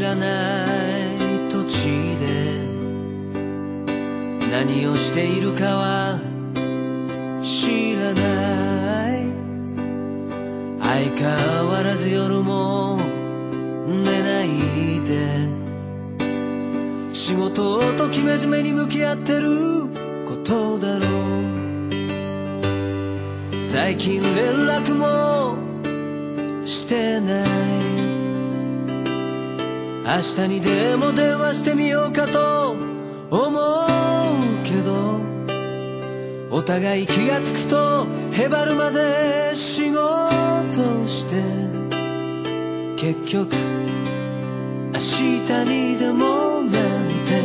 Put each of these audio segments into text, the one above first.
らない土地で何をしているかは知らない。相変わらず夜も寝ないで仕事と生真面目に向き合ってることだろう。最近連絡もしてない。明日にでも電話してみようかと思うけど、お互い気がつくとへばるまで仕事して結局明日にでもなんて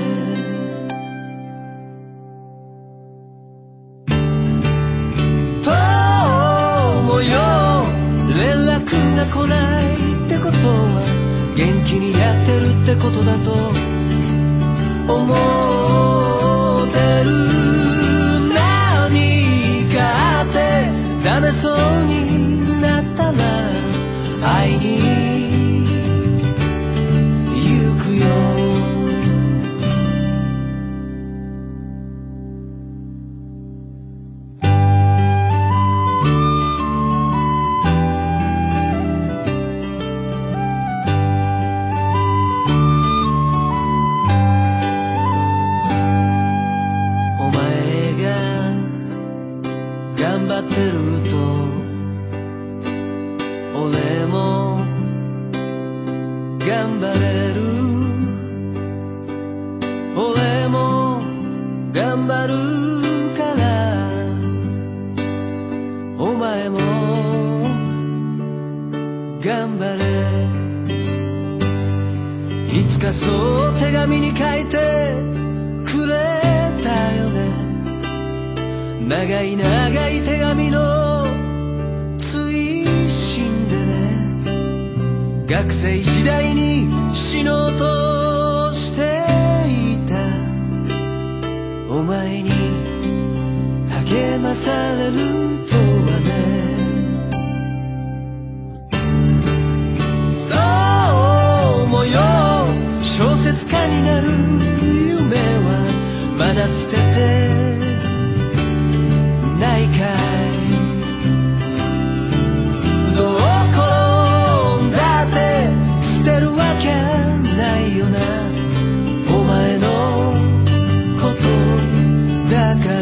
友よ、連絡が来ないってことは元気にやってるってことだと思ってる。何かあってダメそうになったら会いに行くよ。頑張ってると俺も頑張れる。俺も頑張るからお前も頑張れ。いつかそう手紙に書いてくれたよね。長い長い手紙の追伸でね、学生時代に死のうとしていたお前に励まされるとはね。友よ、小説家になる夢はまだ捨ててないかい。どう転んだって捨てるわけないよな、お前のことだから。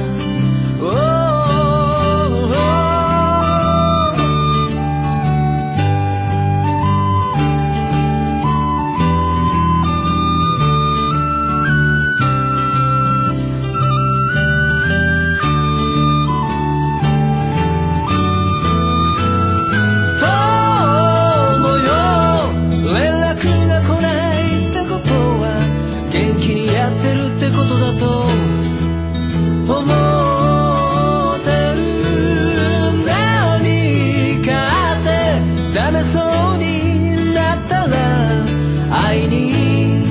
元気にやってるってことだと思ってる。何かあってダメそうになったら会いに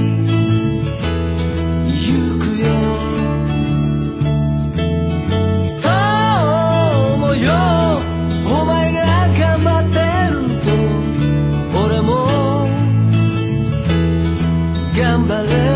行くよ。友よ、お前が頑張ってると俺も頑張れ。